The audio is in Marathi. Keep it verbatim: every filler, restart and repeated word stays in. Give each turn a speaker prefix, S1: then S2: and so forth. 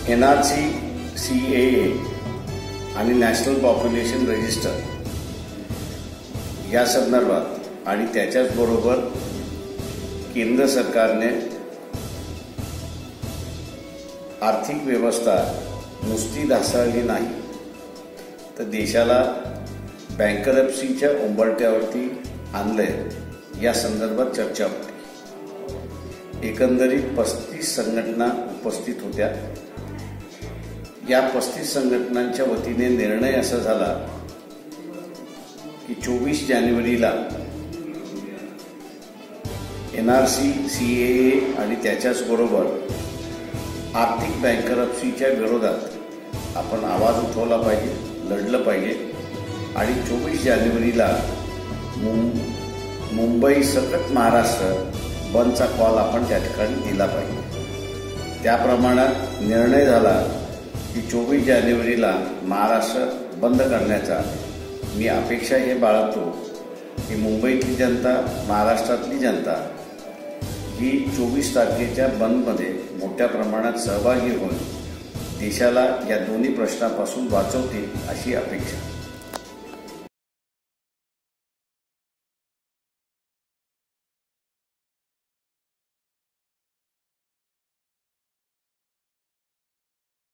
S1: N R C, C A A आणि नॅशनल पॉप्युलेशन रजिस्टर या संदर्भात आणि त्याच्याच बरोबर केंद्र सरकारने आर्थिक व्यवस्था नुसती ढासळली नाही तर देशाला बँकरप्सीच्या उंबरठ्यावरती आणलंय या संदर्भात चर्चा होती। एकंदरीत पस्तीस संघटना उपस्थित होत्या। या पस्तीस संघटनांच्या वतीने निर्णय असा झाला की चोवीस जानेवारीला N R C, C A A आणि त्याच्याच बरोबर आर्थिक बँकरप्सीच्या विरोधात आपण आवाज उठवला पाहिजे, लढलं पाहिजे आणि चोवीस जानेवारीला मुंबई सकट महाराष्ट्र बंदचा कॉल आपण त्या ठिकाणी दिला पाहिजे। त्याप्रमाणे निर्णय झाला की चोवीस जानेवारीला महाराष्ट्र बंद करण्याचा। मी अपेक्षा हे बाळगतो की मुंबईतली जनता, महाराष्ट्रातली जनता ही चोवीस तारखेच्या बंदमध्ये मोठ्या प्रमाणात सहभागी होऊन देशाला या दोन्ही प्रश्नापासून वाचवतील अशी अपेक्षा।